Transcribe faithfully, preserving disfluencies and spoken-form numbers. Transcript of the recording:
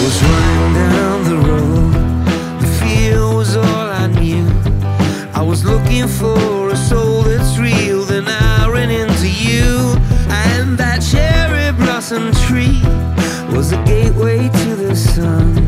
was running down the road, the fear was all I knew. I was looking for a soul that's real, then I ran into you. And that cherry blossom tree was a gateway to the sun.